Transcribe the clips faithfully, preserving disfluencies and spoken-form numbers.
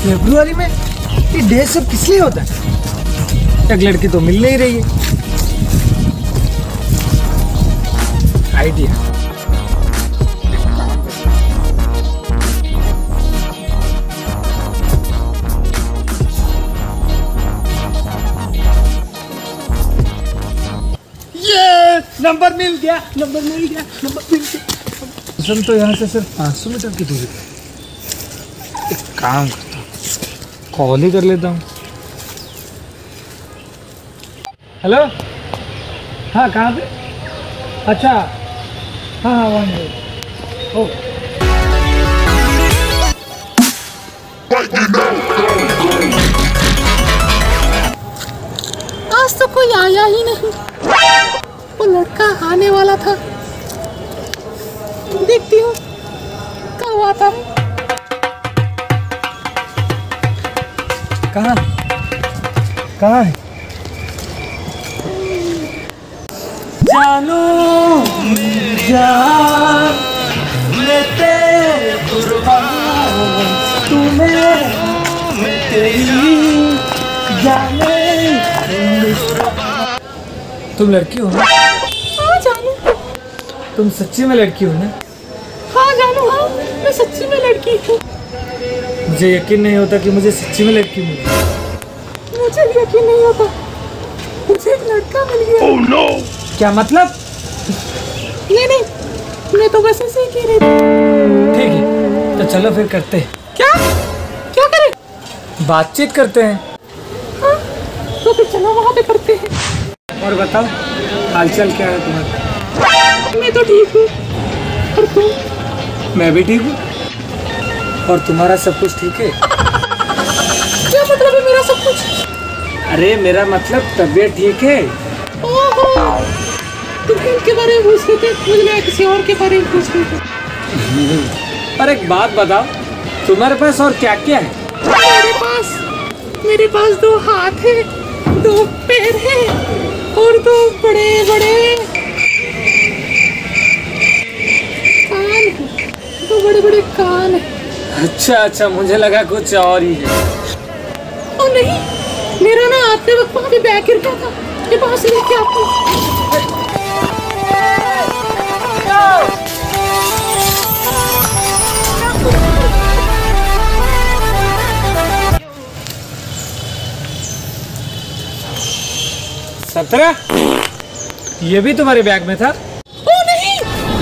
फरवरी में ये डे सब किस लिए होता है? एक लड़की तो मिल नहीं रही है। आइडिया। ये नंबर मिल गया, नंबर मिल गया, नंबर मिल गया। सुन, तो यहाँ से सिर्फ पाँच सौ मीटर की दूरी पे। एक काम करता हूँ, कॉल ही कर लेता हूँ। हेलो, हाँ कहाँ पे? अच्छा, हाँ हाँ वन मिनट। ओ आज तो कोई आया ही नहीं। वो लड़का आने वाला था, देखती हूँ कब आता है। कहाँ कहाँ है? जानू जान मैं तेरे कुर्बान, तुम्हें तेरी जाने। तुम लड़की हो ना? हाँ जानू। तुम सच्ची में लड़की हो ना? हाँ जानू, हाँ मैं सच्ची में लड़की हूँ। मुझे यकीन नहीं होता कि मुझे सच्ची में लड़की मिली। मुझे भी यकीन नहीं होता, मुझे एक लड़का मिल गया। oh, no! क्या मतलब? नहीं नहीं, मैं तो बस ऐसे ही कह रही थी। ठीक है, तो चलो फिर करते हैं। क्या क्या करें? बातचीत करते हैं। हाँ, तो फिर चलो वहाँ पे करते हैं। और बताओ, हालचाल क्या है तुम्हारा? मैं तो ठीक हूँ, और तुम? मैं भी ठीक हूँ। और तुम्हारा सब कुछ ठीक है? क्या मतलब है मेरा सब कुछ? अरे मेरा मतलब तबीयत ठीक है। ओहो, तुम इनके बारे में पूछ रहे थे, मुझे लगा किसी और के बारे में पूछ रहे थे। और एक बात बताओ, तुम्हारे पास और क्या क्या है? मेरे पास मेरे पास दो हाथ है, दो पैर है, और दो बड़े बड़े कान है, दो बड़े बड़े कान है। अच्छा अच्छा, मुझे लगा कुछ और ही है। ओ नहीं, मेरा ना आते वक्त वहाँ पे बैग गिर गया था, ये पास लेके आपको। सत्रह, ये भी तुम्हारे बैग में था? ओ नहीं,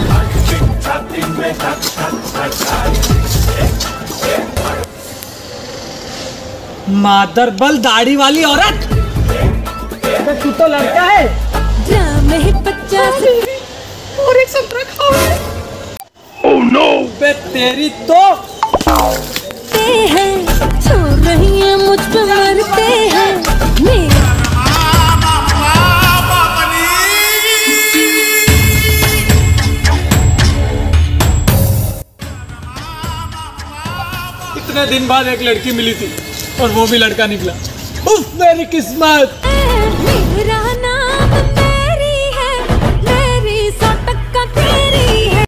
मादर बल दाढ़ी वाली औरत, तू तो लड़का है। है पचास और एक संतरा खाओगे। ओह नो, बे तेरी तो हैं, छोड़ रही है मुझ पे मरते हैं। इतने दिन बाद एक लड़की मिली थी और वो भी लड़का निकला। उफ, मेरी किस्मत।